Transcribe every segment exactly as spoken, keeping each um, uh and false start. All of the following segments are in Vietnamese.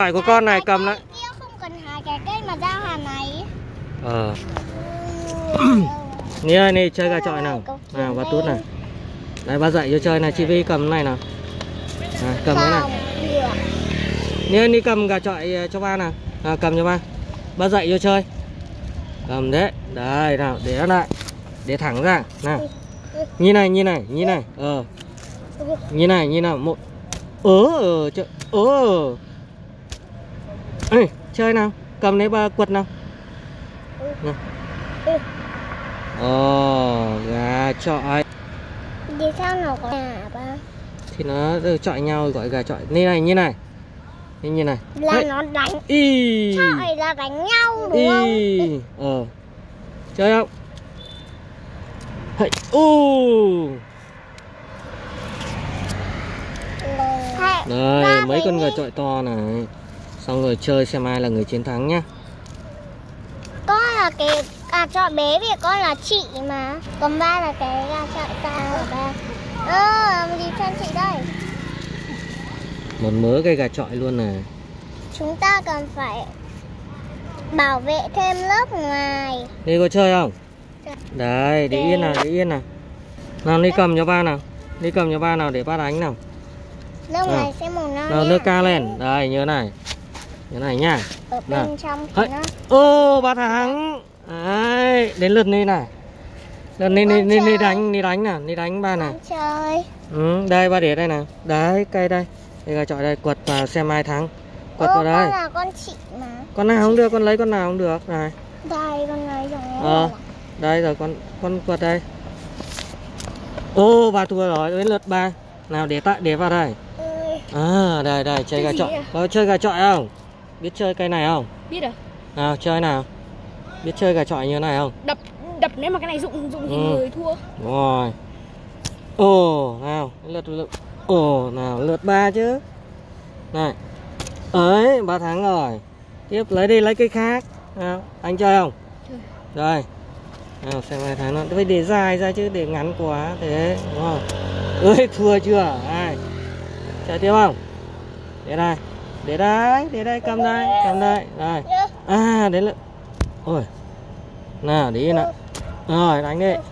Phải của con này cầm lại. Kia không cần hai cái cây mà giao hàng này. Ờ. Nhi này chơi gà chọi nào. Nào và Tút này. Đấy ba dạy cho chơi này, chị Vi cầm này nào. À, cầm cái này. Nhi đi cầm gà chọi cho ba nào. À, cầm cho ba. Ba dạy cho chơi. Cầm đấy. Đây nào, để nó lại. Để thẳng ra. Nào. Như này, như này, như này. Ờ. Như này, như nào. Một. Ớ, ờ, chơi. Ớ. Ê, chơi nào. Cầm lấy ba quật nào. Nào. Ồ, gà chọi. Vì sao nó có gà ba? Thì nó chọi nhau gọi gà chọi. Như này, như này. Như, như này. Là Đấy. nó đánh. Y. Chọi là đánh nhau đúng Y. không? Ờ. Chơi không? Hãy. U. Đây, mấy con gà chọi to này. Xong rồi chơi xem ai là người chiến thắng nhá. Con là cái gà chọi bé vì con là chị mà. Còn ba là cái gà chọi to của ba. Ơ, làm gì chân chị đây? Một mớ cây gà chọi luôn này. Chúng ta cần phải bảo vệ thêm lớp ngoài. Đi có chơi không? Đấy, để yên nào, để yên nào. Nào đi cầm cho ba nào. Đi cầm cho ba nào để ba đánh nào. Lớp ngoài sẽ màu non. Nào, nước ca lên. Đây, như này. Như này nhá. Ở bên nào. trong thì nó. Ô, ba thắng. Đấy, đến lượt Ni này. Lượt Ni, Ni, Ni, Ni đánh, Ni đánh nào, Ni đánh ba nào. Chơi. Ừ, đây ba để đây nào. Đấy, cây đây. Đây gà chọi đây, quật vào xem ai thắng. Quật Ô, vào đây. con là con chị mà. Con nào không được, con lấy con nào không được. Này. Đây, con lấy rồi. Ờ, đây rồi con con quật đây. Ô, ba thua rồi, đến lượt ba. Nào để tạ để vào đây. À, đây đây, chơi gà chọi. Có chơi gà chọi không? Biết chơi cây này không? Biết à? Nào, chơi nào. Biết chơi gà chọi như thế này không? Đập đập nếu mà cái này dụng dụng thì ừ. người thua. Rồi. Ồ, nào, lượt lượt. Ồ, nào, lượt ba chứ. Này. Ấy, ba thắng rồi. Tiếp lấy đi, lấy cây khác. Nào, anh chơi không? Chơi. Rồi. Nào, xem ai thắng nó phải để dài ra chứ để ngắn quá thế, đúng không? Ơi, thua chưa? Ai? Chơi tiếp không? Để đây. Để đây, để đây, cầm đây, cầm đây. Đây. À, đến lượt. Ôi. Nào, đi nào. Rồi, đánh đi.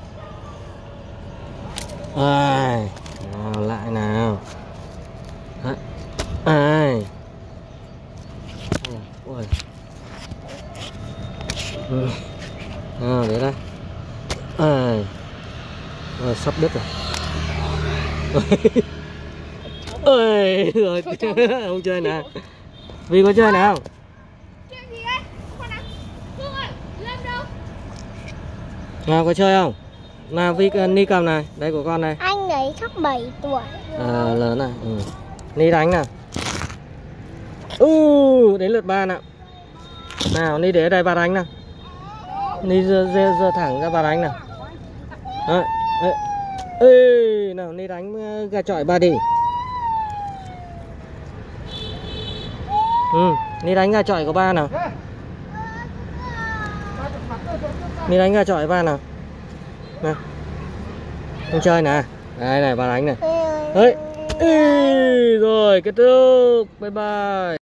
Rồi. Nào, lại nào. Đấy. Ai. Ôi. Ừ. Nào, để đây. Ai. Rồi, sắp đứt rồi. Ôi, rồi không chơi nào. Vi có chơi nào? Chơi gì đấy? Con nào? Phương ơi, lên đâu? Nào có chơi không? Nào Vi Ni cầm này, đây của con này. Anh ấy chắc bảy tuổi. À, lớn này. Ừ. Ni đánh nào. U, đến lượt ba nào. Nào, Ni để ở đây ba đánh nào. Ni giơ, giơ, giơ thẳng ra ba đánh nào. Đấy. Đấy. Ê, nào Ni đánh gà chọi ba đi. Ừ, Ni đánh gà chọi của ba nào. Ni đánh gà chọi ba nào. Nào. Không chơi nè. Đây này, ba đánh này. Đấy. Ê, rồi kết thúc. Bye bye.